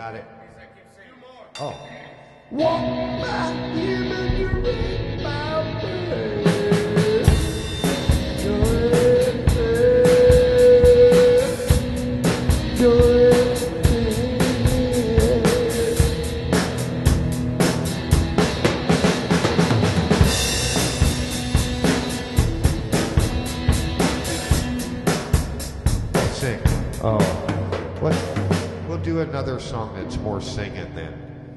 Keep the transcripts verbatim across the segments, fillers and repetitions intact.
Got it. Oh. Walk by him and you read my bird. Sing. Oh. What? We'll do another song that's more singing then.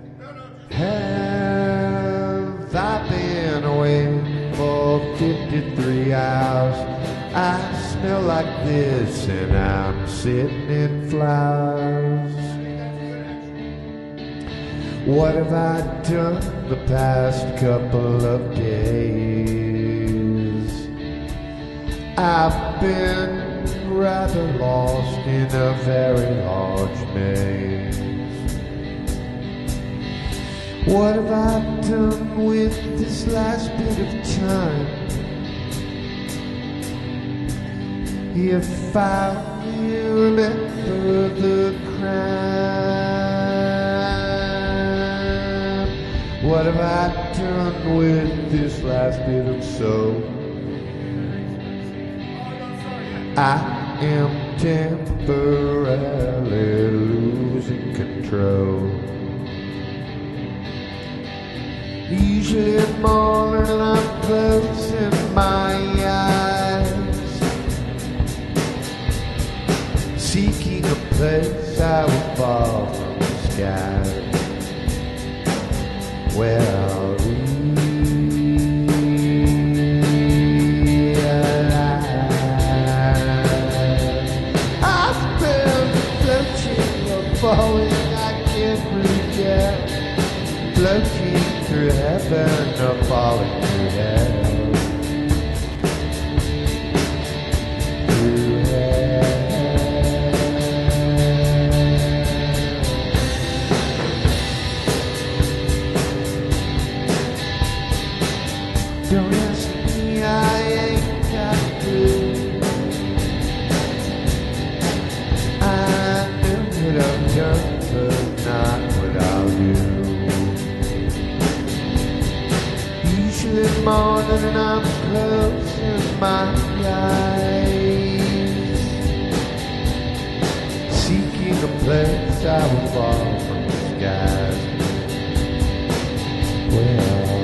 Have I been away for fifty-three hours? I smell like this and I'm sitting in flowers. What have I done the past couple of days? I've been rather lost in a very large maze. What have I done with this last bit of time? If I remember the crime, what have I done with this last bit of soul? I am temporarily losing control. Usually in the morning I'm closing my eyes, seeking a place I will fall from the sky, where I'll realize I've been floating or falling, I can't really tell, floating through heaven or falling through hell. Through hell. Don't ask me, I ain't got to. I know what I've done, but not what I'll do. Usually in the morning and I'm closing my eyes, seeking a place I will fall from the skies, where I'll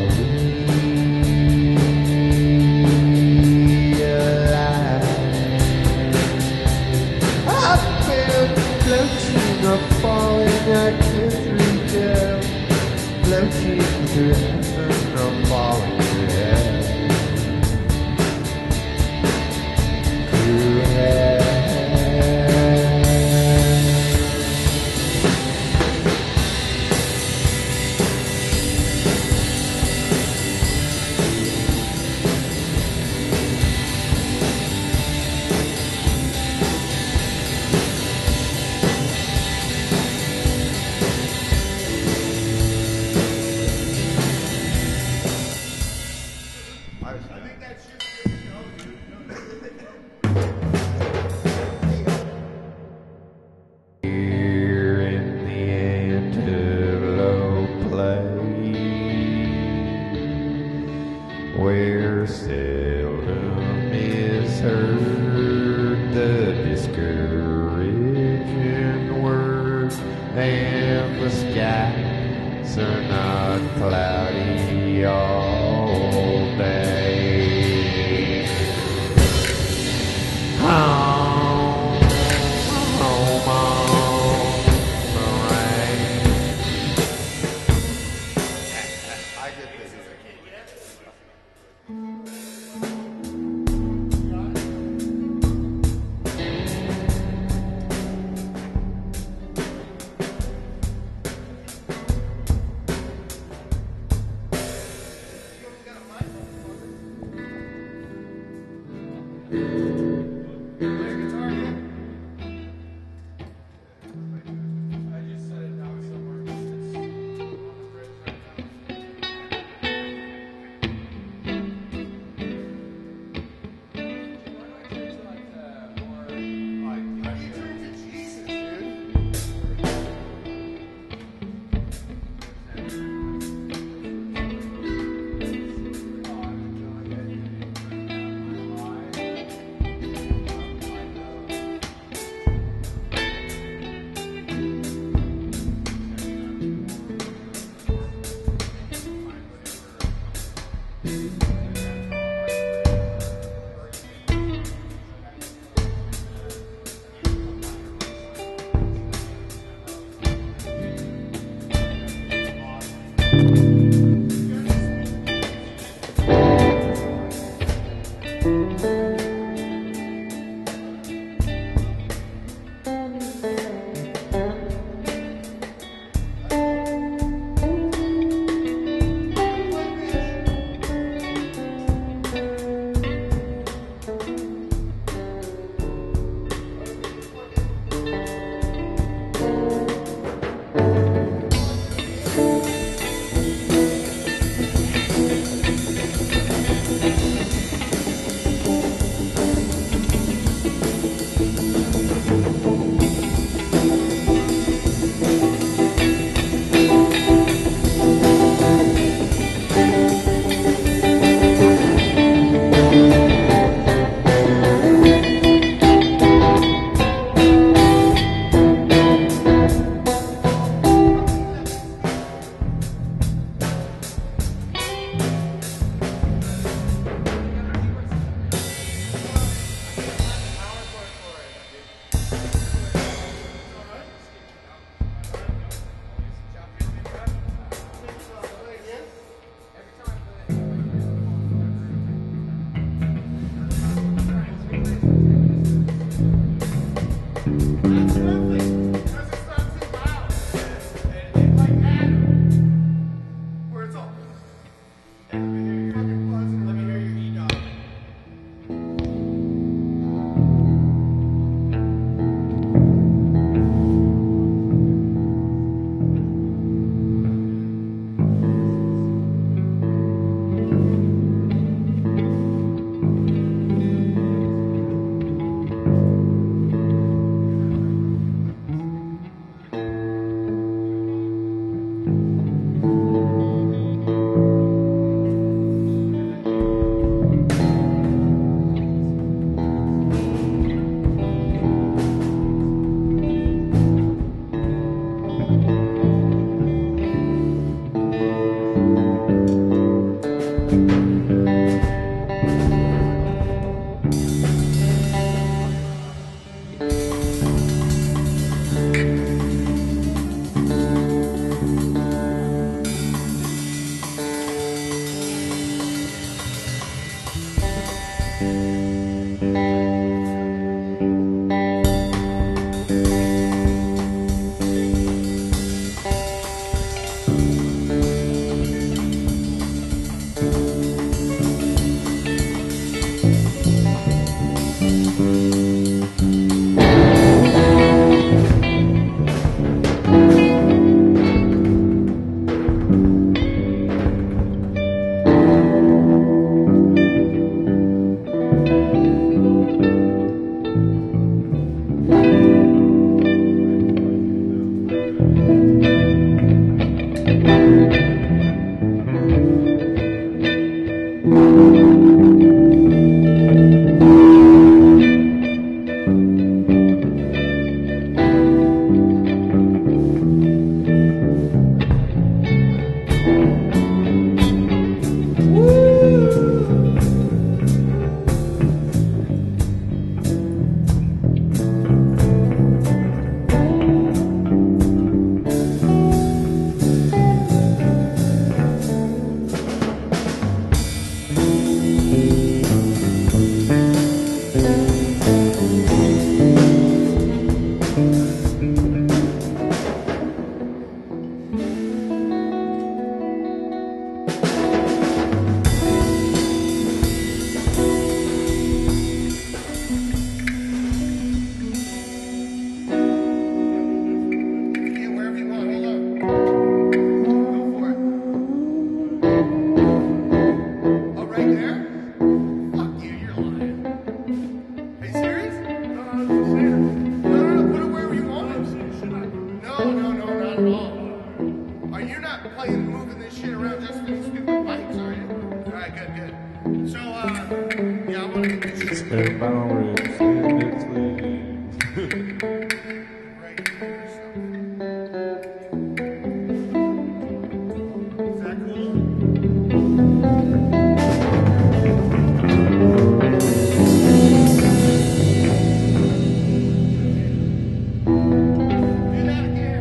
realize I've been floating or falling, I can't really tell, floating through heaven or falling through hell. Through hell. Here in the antelope plain, where seldom is heard the discouraging word, and the skies are not cloudy all day. Home, home on the range. I get this. shit around just for these stupid bikes, are you? All right, good, good. So, uh, yeah, I'm gonna get this shit. Spin my ribs in between. Right here or something. Is that cool? Do that again.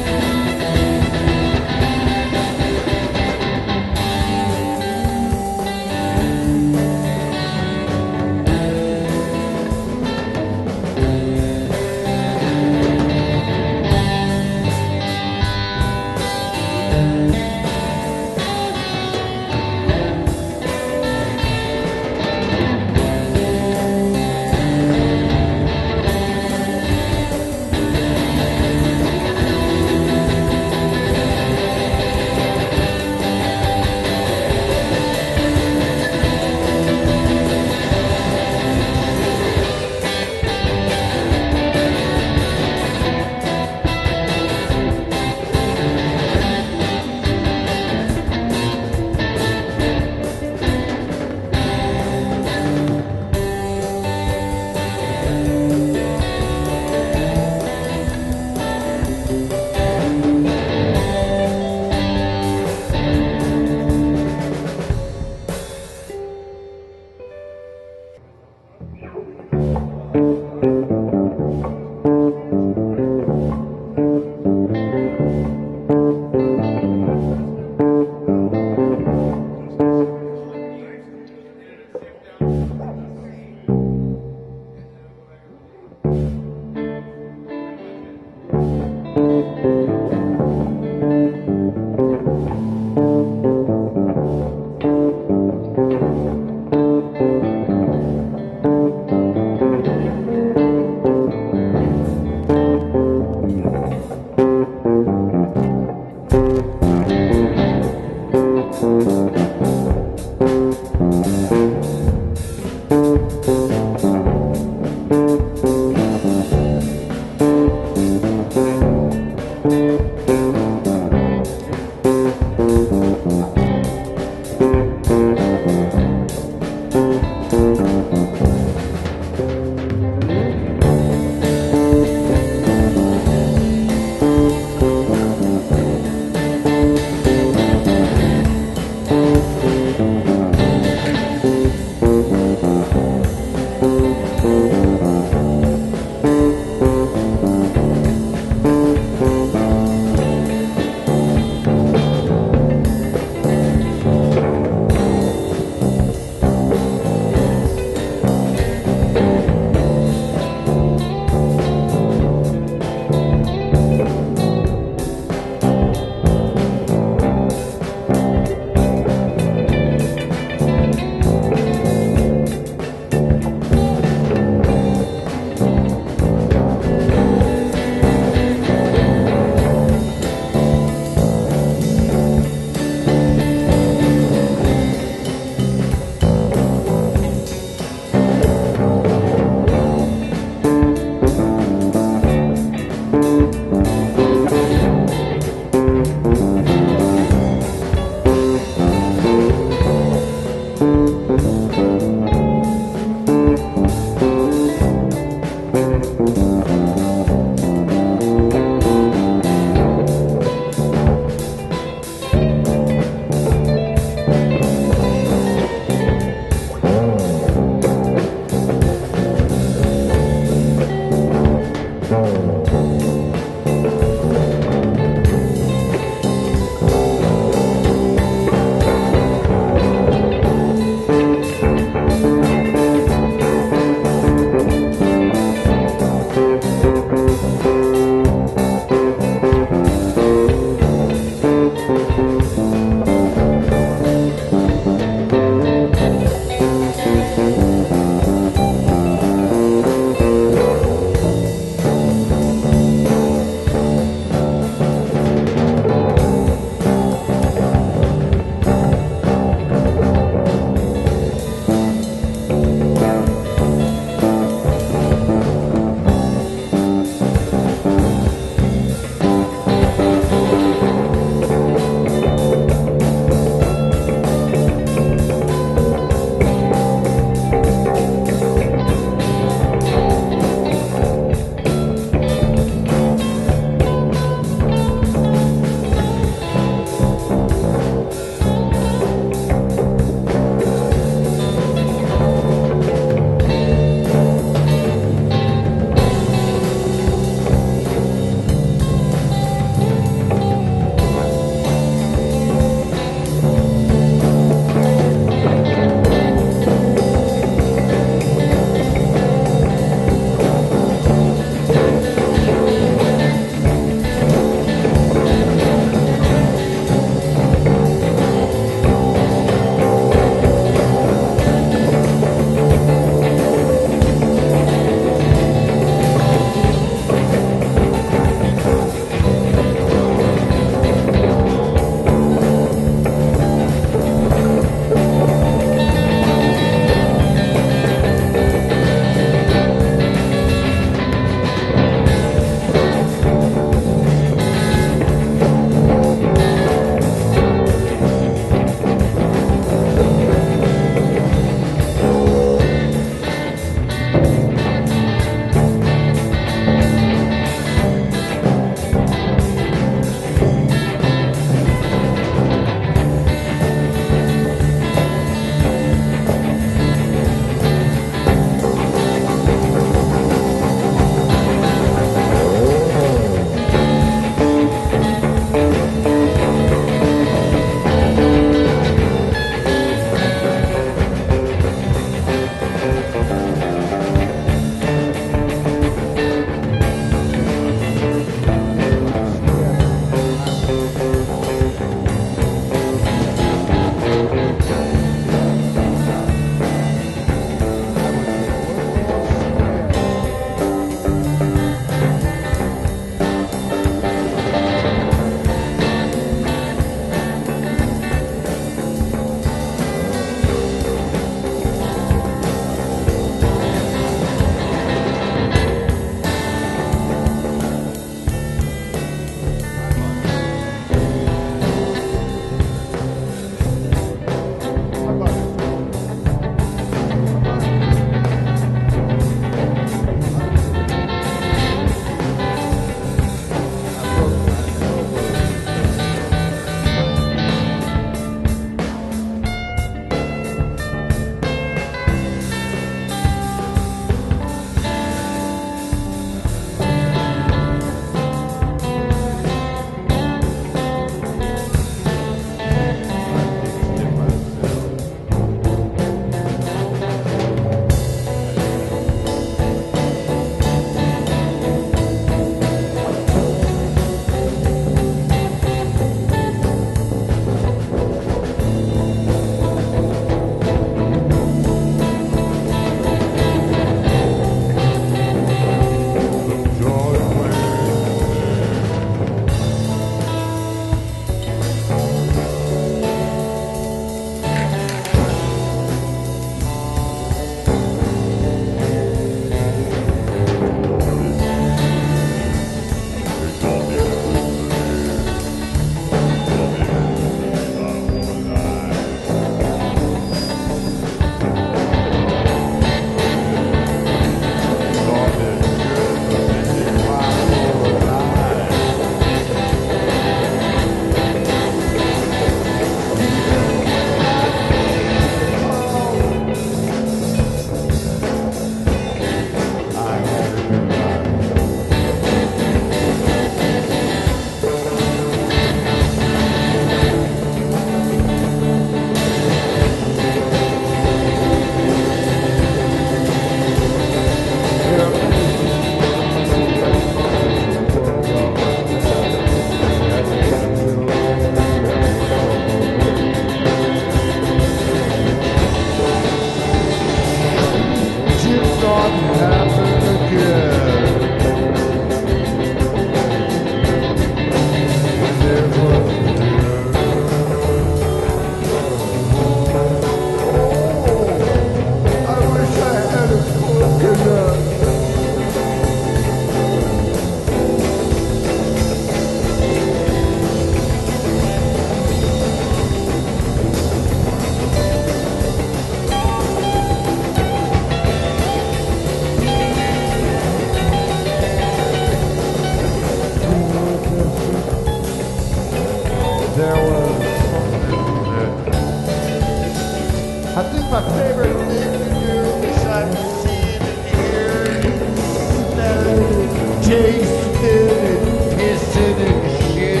I think my favorite thing to do besides seeing and hearing, smelling, tasting, and kissing and shit,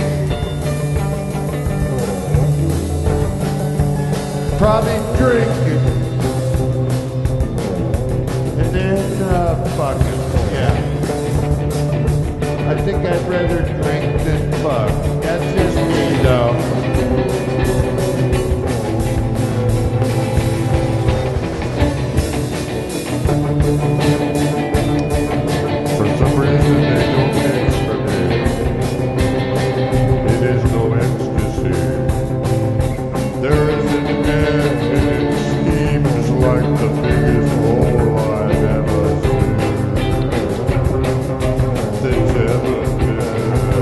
probably drinking, and then uh, fucking, yeah. I think I'd rather drink than fuck. That's just me, though. For some reason, they don't mix for me. It is no ecstasy. There is an end, and it seems like the biggest hole I've ever seen. That's ever been.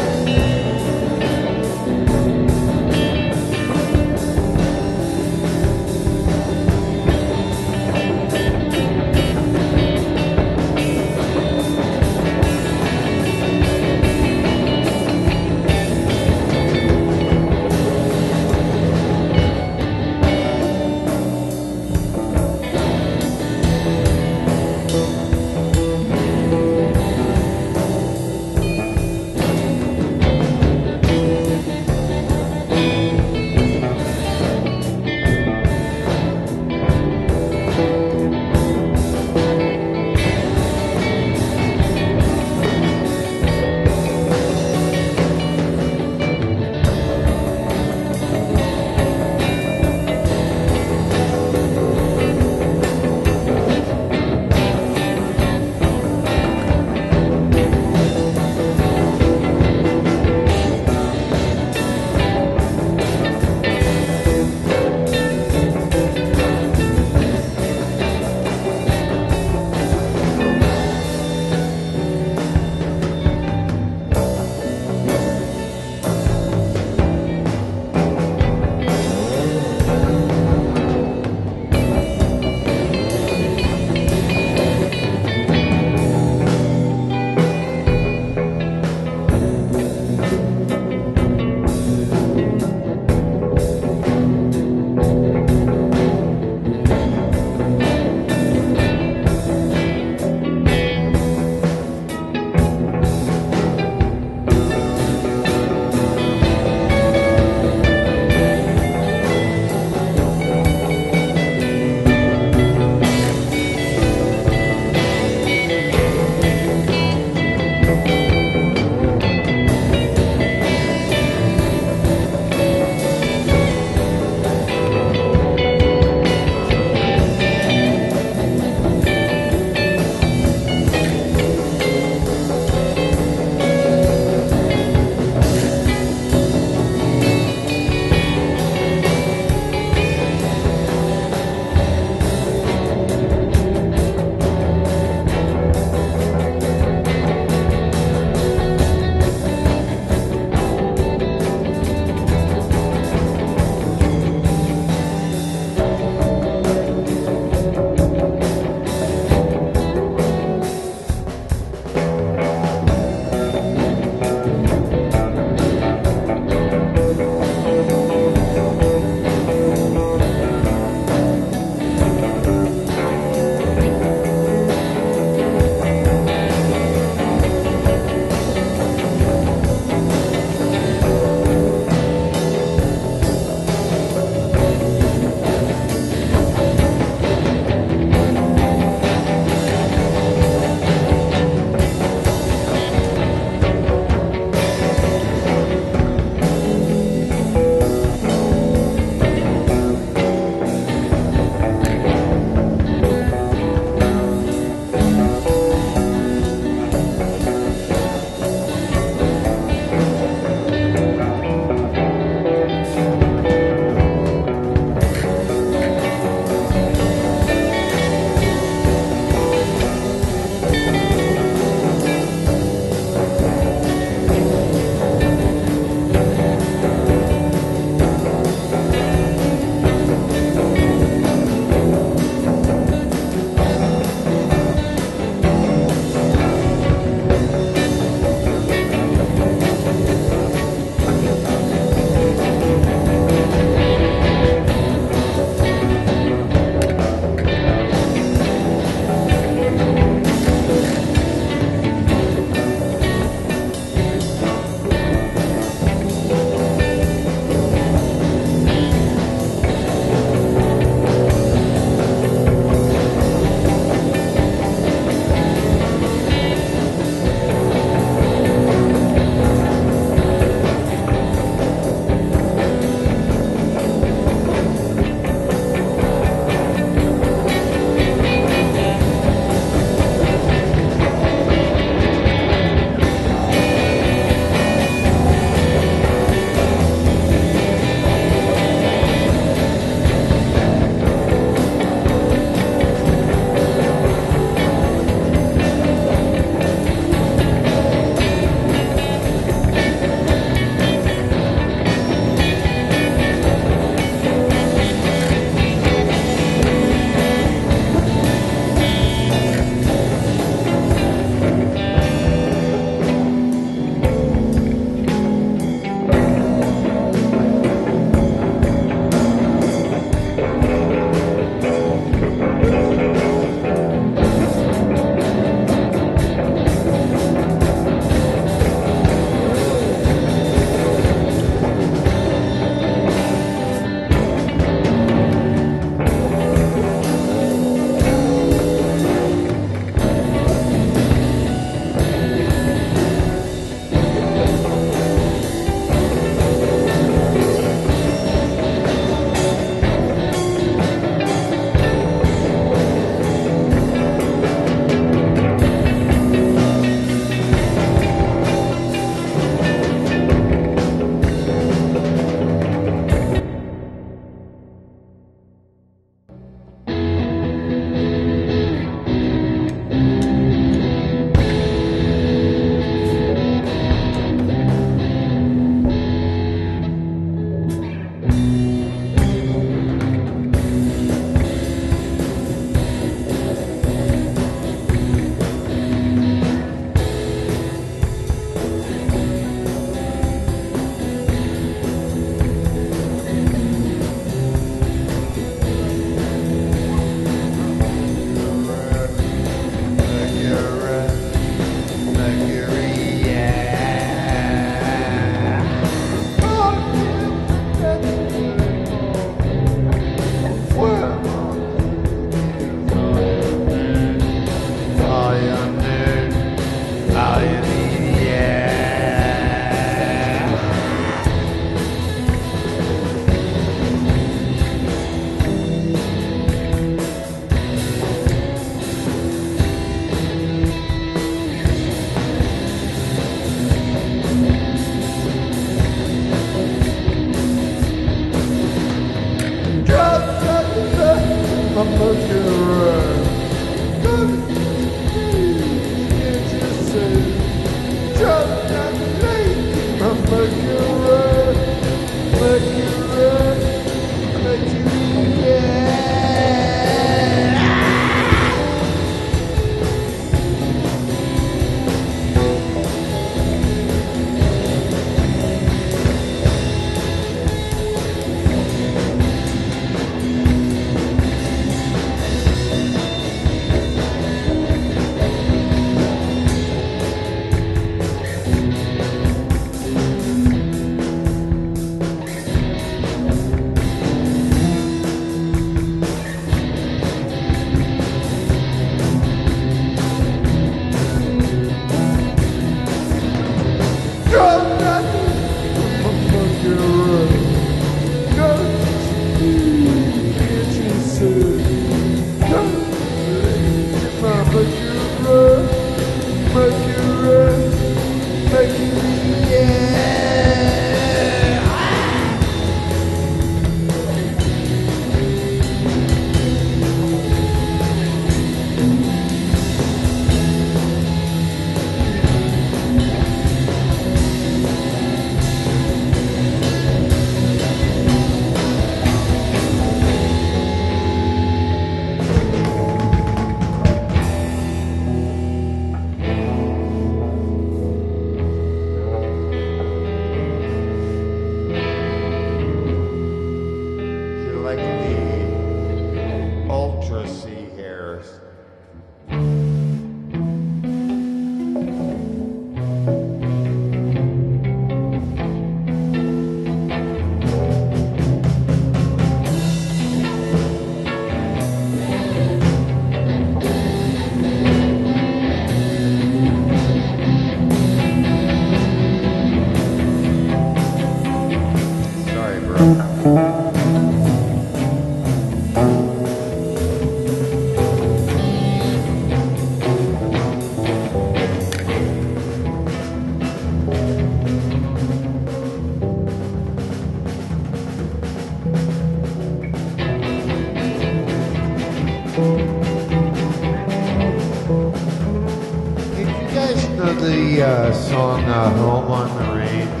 The uh, song uh, Home on the Range.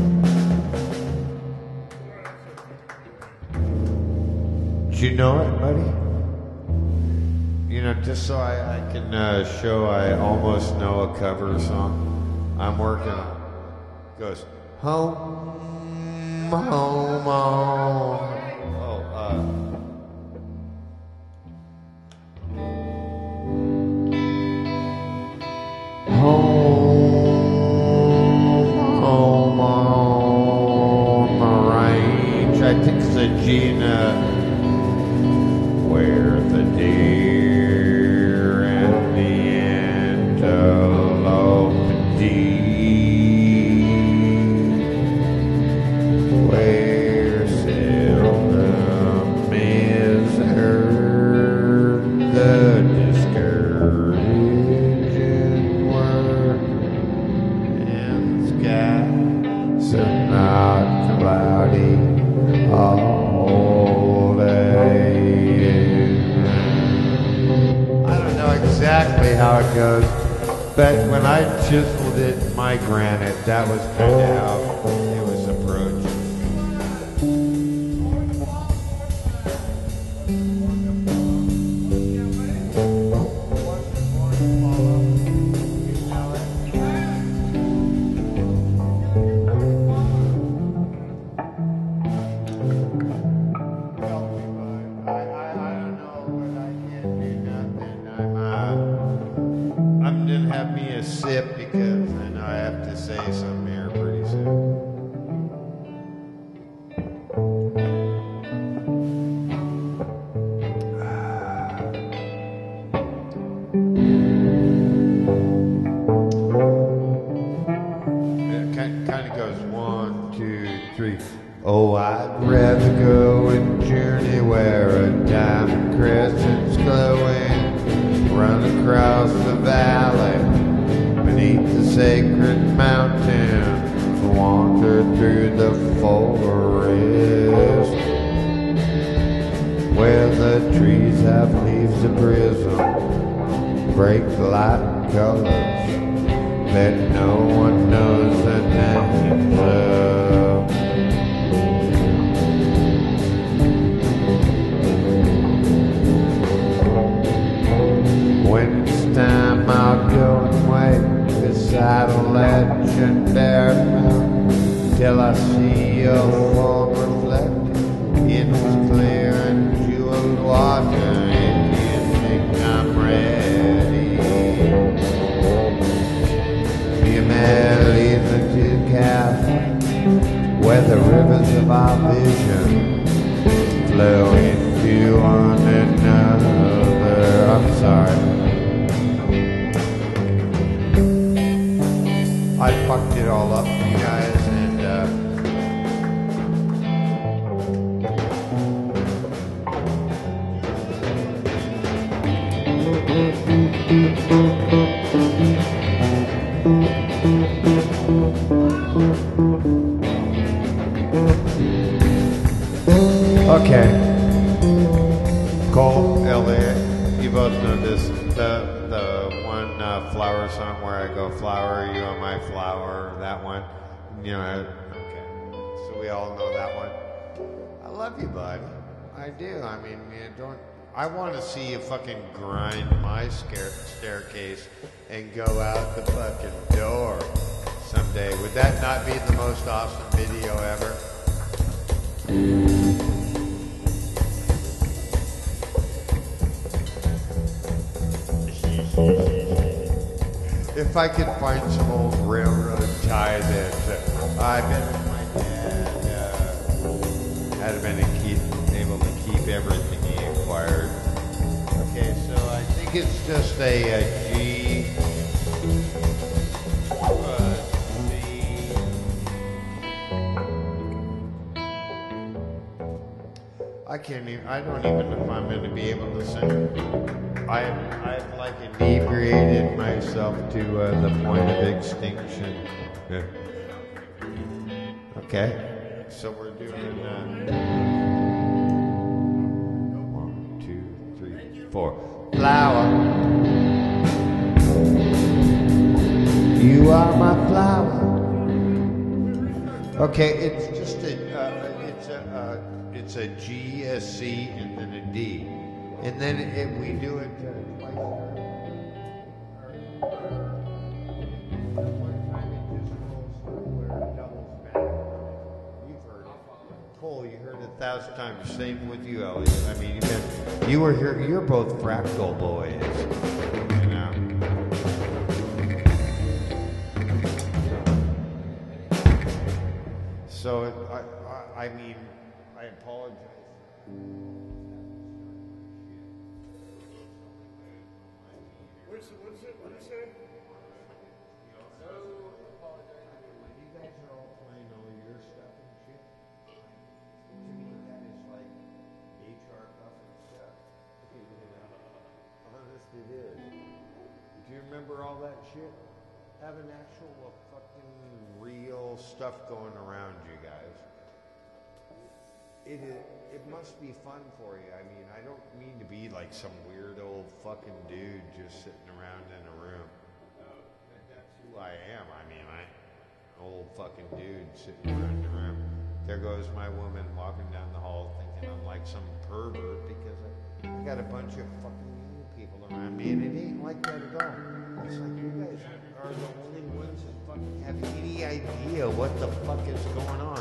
Do you know it, buddy? You know, just so I, I can uh, show I almost know a cover song I'm working on. It goes, home, home, home. Oh, uh... Home, home on the range. I think it's a Gina, where the deer and the antelope deep, where seldom is heard the so not cloudy all day. I don't know exactly how it goes, but when I chiseled it in my granite, that was kind of how it was approached. Have me a sip because I know I have to say something here pretty soon. It kind of goes one, two, three. Oh, I'd rather go and journey where a diamond crescent's glowing, run across the valley beneath the sacred mountains, wander through the forest where the the trees have leaves of prism, break light colors that no one knows the names of. When it's time, I'll go and wait beside a legendary mountain till I see your form reflected in its clear and jeweled water. If you think I'm ready, you may lead me to Calvary, where the rivers of our vision flow into one another. I'm sorry. I fucked it all up, you guys, and uh, okay. Cole, Elliot, you both know this. The the one uh, flower song where I go, flower, you are my flower, that one. You know, okay. So we all know that one. I love you, bud. I do. I mean, you don't. I want to see you fucking grind my scare, staircase and go out the fucking door someday. Would that not be the most awesome video ever? If I could find some old railroad tie that uh, I bet my dad uh, had been a keep, able to keep everything he acquired. Okay, so I think it's just a, a G. Uh, C. I can't even, I don't even know if I'm going to be able to sing it. I've, I've like inebriated myself to uh, the point of extinction. Okay, so we're doing uh, one, two, three, four. Flower, you are my flower. Okay, it's just a, uh, it's a, uh, it's a G, a C, and then a D. And then it, we do it uh, twice. One time it just rolls through where it doubles back. You've heard it. Cole, you heard it a thousand times. Same with you, Elliot. I mean, you've been, you were here. You're both fractal boys. You know. So it, I, I, I mean, I apologize. What's it, what's it, what is it? When you guys are all playing all your stuff and shit, to me that is like H R Buffett stuff. Honest it is. Do you remember all that shit? Have an actual uh, fucking real stuff going around you guys. It is, it must be fun for you. I mean, I don't mean to be like some weird old fucking dude just sitting around in a room. That's who I am. I mean, I old fucking dude sitting around in a room. There goes my woman walking down the hall thinking I'm like some pervert because I, I got a bunch of fucking young people around me, and it ain't like that at all. It's like you guys are the only ones that fucking have any idea what the fuck is going on.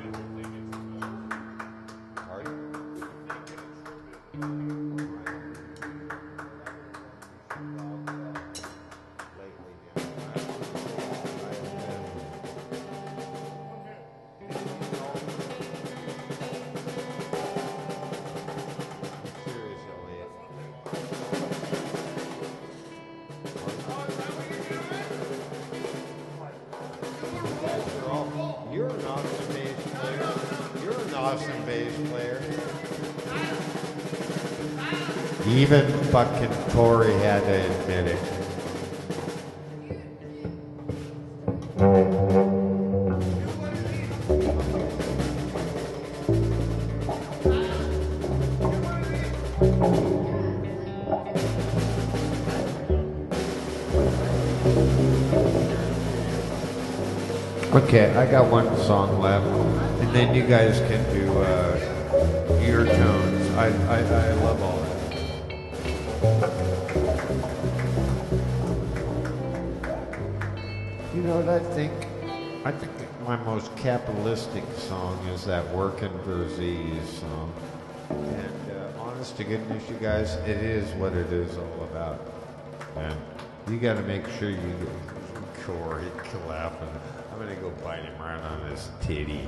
Even fucking Corey had to admit it. Okay, I got one song left, and then you guys can do uh, your tones. I, I, I love all that. You know what I think? I think my most capitalistic song is that Working for Z's song. And uh, honest to goodness, you guys, it is what it is all about. And you got to make sure you get Corey laughing. I'm going to go bite him right on his titty.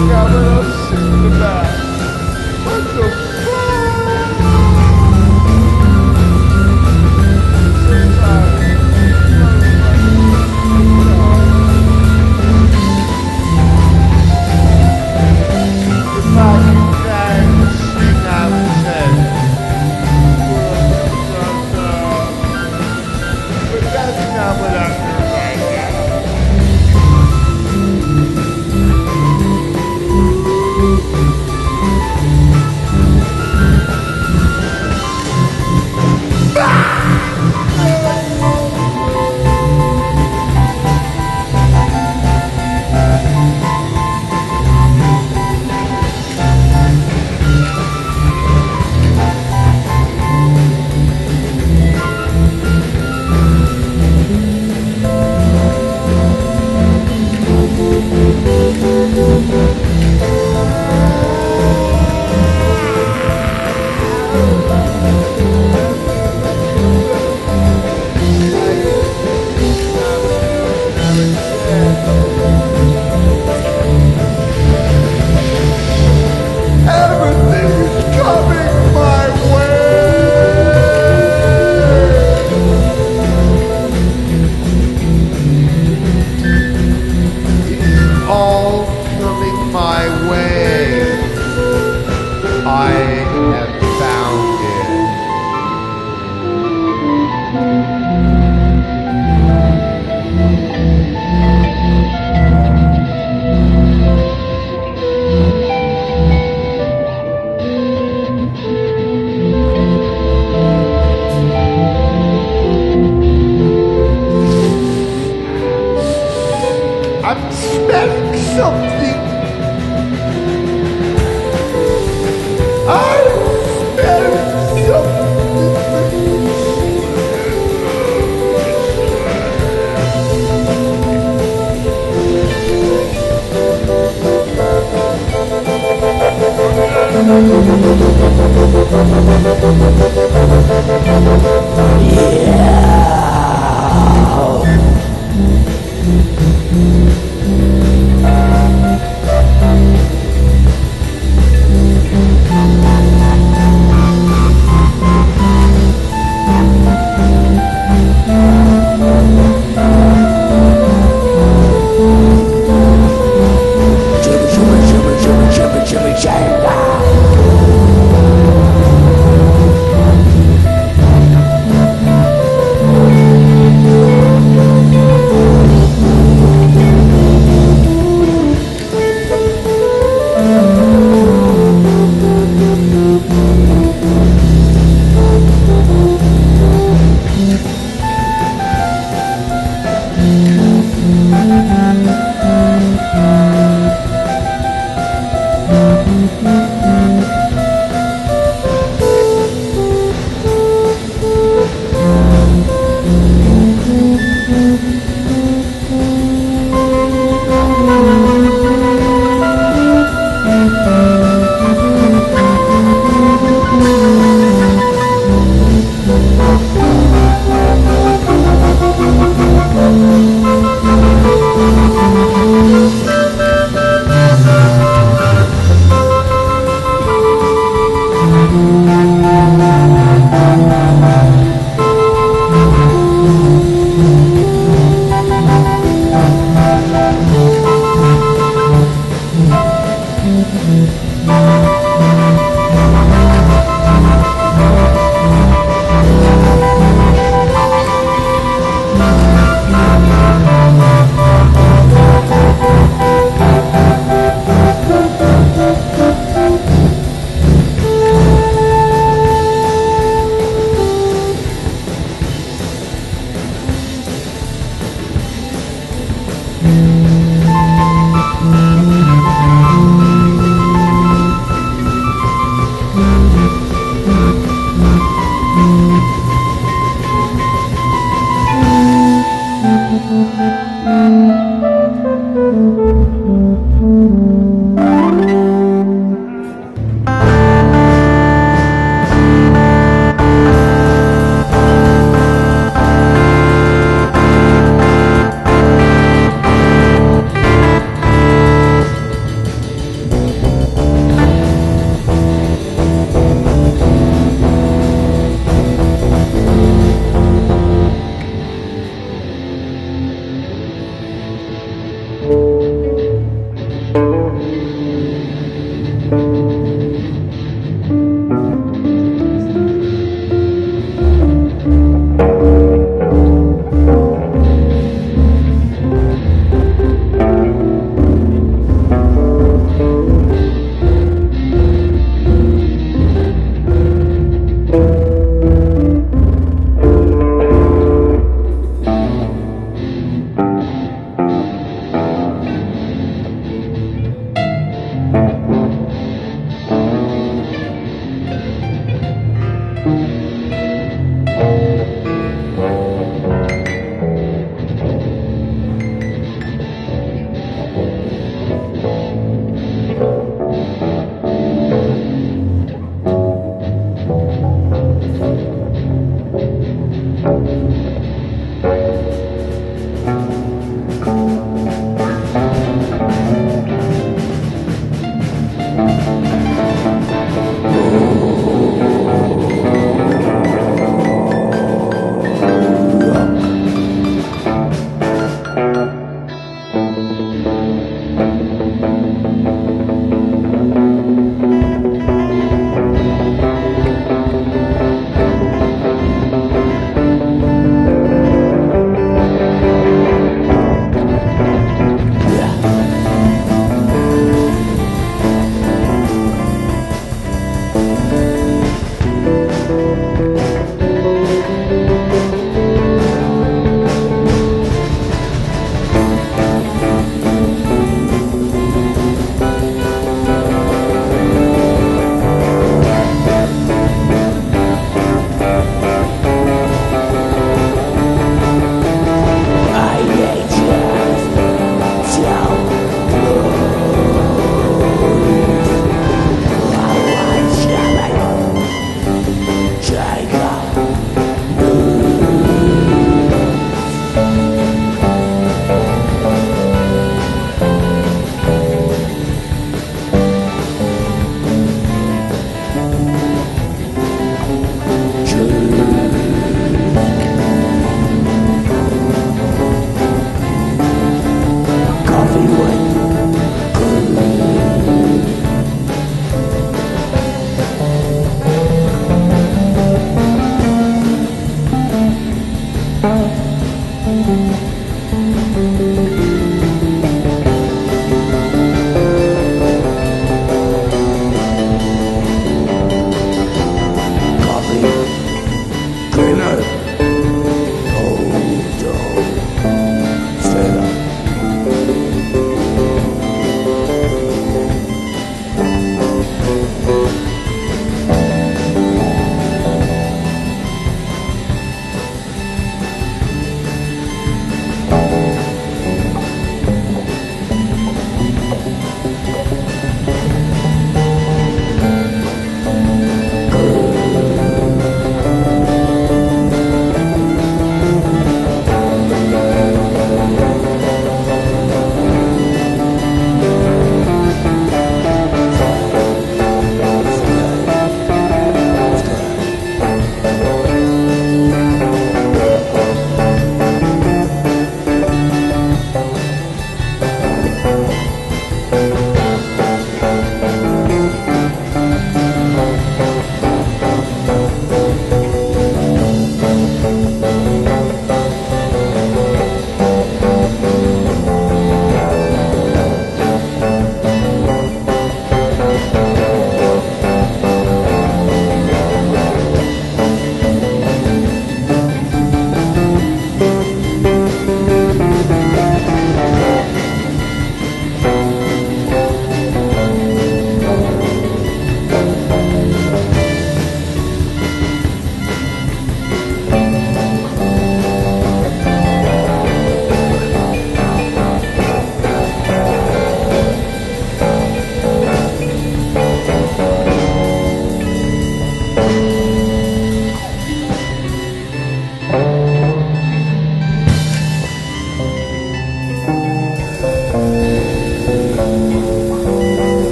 forgot what I was singing about. What the fuck? So sorry. If I could try to sing, I would say. But that's not what I'm doing right now. Everything is coming my way. It's all coming my way. I have found it. I'm smelling something. I'm smelling something.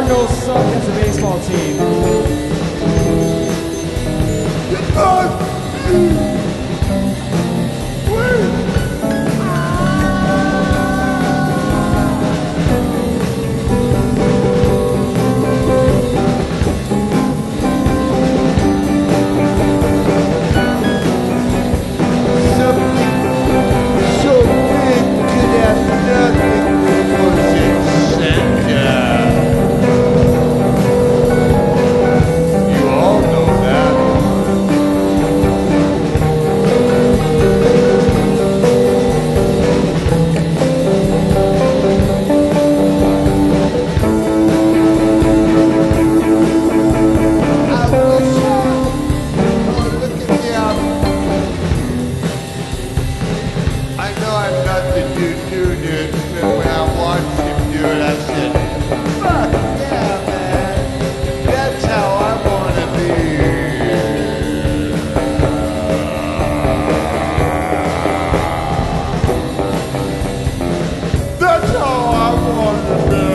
Cardinals suck as a baseball team. So big could have nothing was in center. You all know that. I wish I oh, look at me up. I know I'm not the dude doing it, but when I watched him do it, I said, fuck yeah, man. That's how I want to be. That's how I want to be.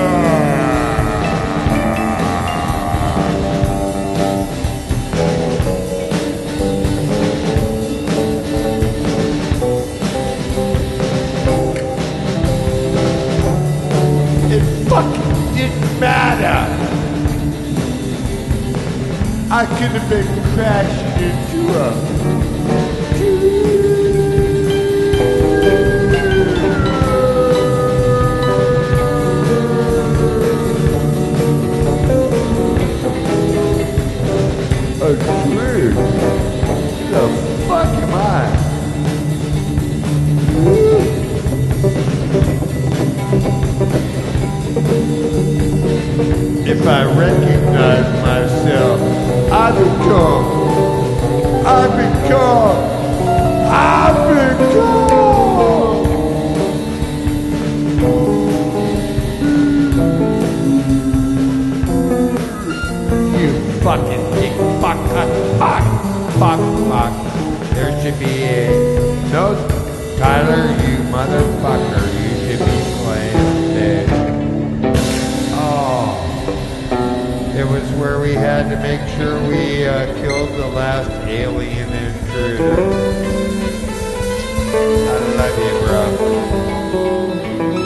It fucking didn't matter. I could have been crashing into a a tree. The fuck am I? If I recognize myself, I become, I become, I become. You fucking big fuck, fuck, fuck, fuck. There should be a, no, Tyler, you motherfucker, you should be playing dead. It was where we had to make sure we uh, killed the last alien intruder. I love you, bro.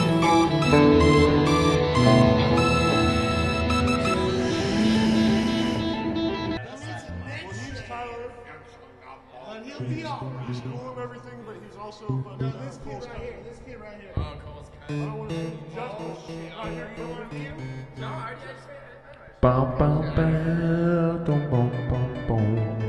He's Tyler, and he'll be all right. He's cool and everything, but he's also fucking this kid right here. This kid right here. Oh, Cole's I don't want to do justice. Oh, you don't want to be him? No, I just. Bum, bum, bum, dum, bum, bum, bum.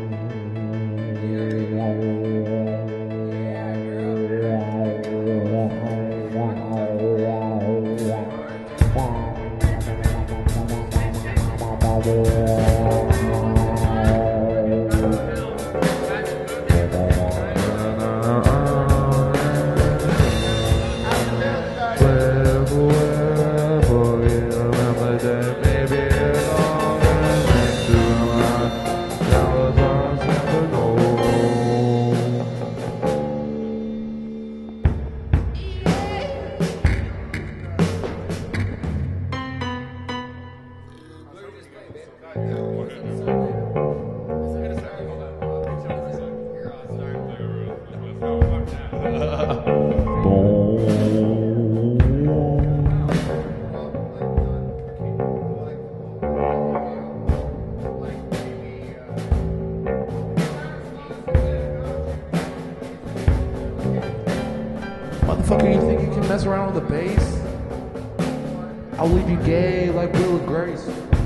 Motherfucker, you think you can mess around with the bass? I'll leave you gay like Will and Grace.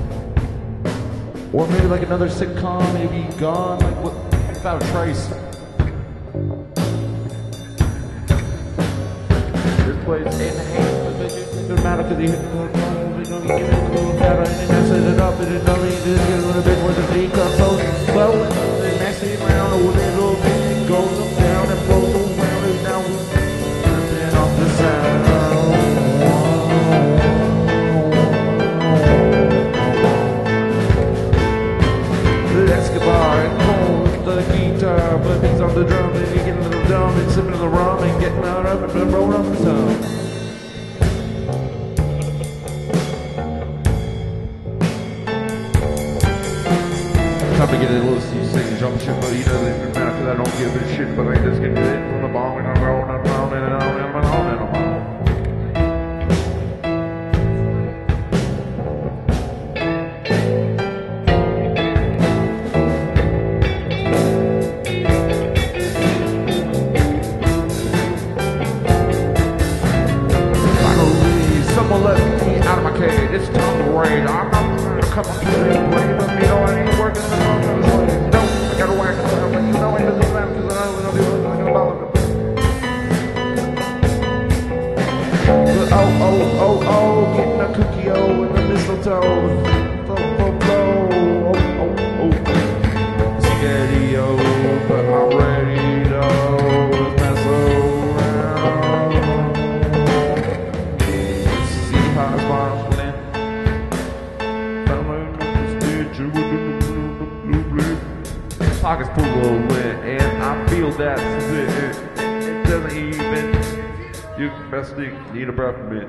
Or maybe like another sitcom, maybe Gone, like what, without a trace. This place in the hand, but it doesn't matter because he hit the phone. We don't get it, cool, better, and then I set it up, and then only just get a little bit more than decompose. Well, they mess it around a little bit, it goes up, down, and flows around, and now we turn off the sound. Escobar and Cole, the guitar, but he's on the drum, and he getting a little dumb, and sipping on the rum, and getting out up, and rolling up the tongue. me get a little sing jump shit, but you know it doesn't matter because I don't give a shit, but I just get it from the bomb and I'm going and on and on and on and on. Someone let me out of my cage. It's time to raid. I'm not gonna come on to the blame of me. No, I ain't working in the wrong way. No, I gotta whack it out, but you know it doesn't matter because I know what I'm doing. I know about it. Oh, oh, oh, oh, getting a cookie, oh, and the mistletoe. Flow, flow, flow. Oh, oh, oh. Steady, oh, but I'm ready, though. Mess around. Pockets full of wind, and I feel that's it. It, it doesn't even. You best need a breath mint.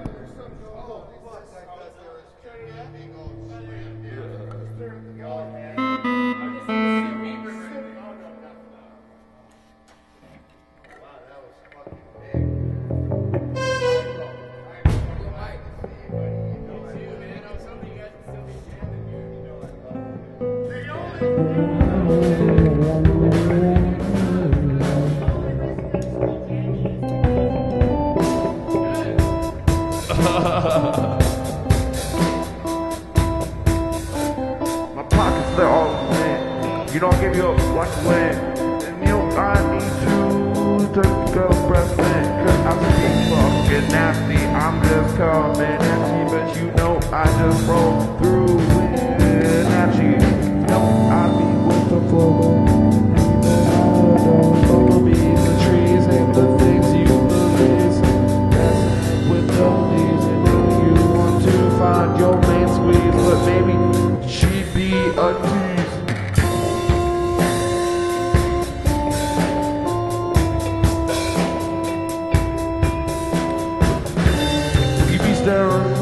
My pockets, they're all in. You don't give your watch away. And you know I need to take a breath in. Cause I'm still fucking nasty. I'm just coming at you, but you know I just roll through it at you. You know I be with the flow. Follow me in the trees and the things you release. Messing with the leaves and then you want to find your main squeeze, but maybe she'd be a tease. You be staring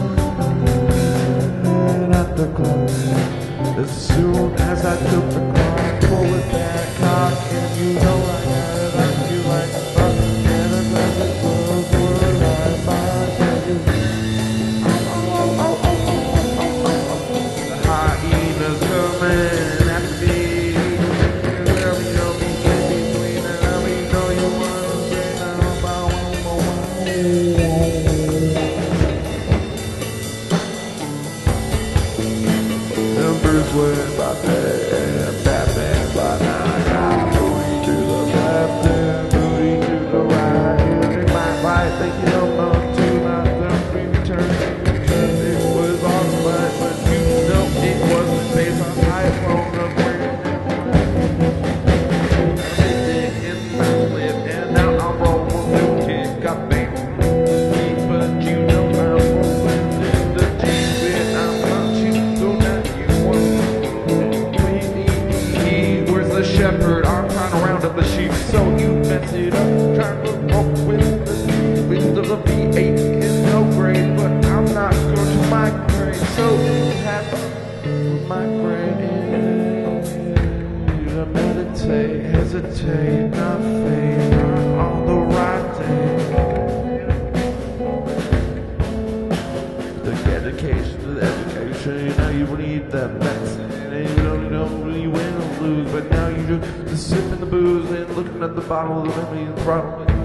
at the clock as soon as I took the clock, pull it back, cock, and you know I got it like you like a fuck, and I'm glad the clothes were right by you. Oh, oh, oh, oh, oh, oh, oh, oh. The hyenas coming after me, and there we go, me in between, and I mean, know you want to say now about one more one. Numbers were by day, and Batman by night. Booty to the left and booty to the right. And they might right, they held on to my thumb, return. It was awesome, but you know it wasn't based on high phone of where it in my lip, and now I'm rolling new kid, goddamn. But you know I'm rolling in the deep end. I'm not you, so now you want me. Where's the shepherd? I'm trying to round up the sheep, so you mess it up. Trying to roll with the with the V eight in no grade, but I'm not going to migrate, so you have to migrate. You meditate, hesitate, not fade, not on the right day. The dedication to the education, you know you need that medicine, and you don't know when you win or lose, but now you just, just sipping the booze and looking at the bottle of the memory and throttle.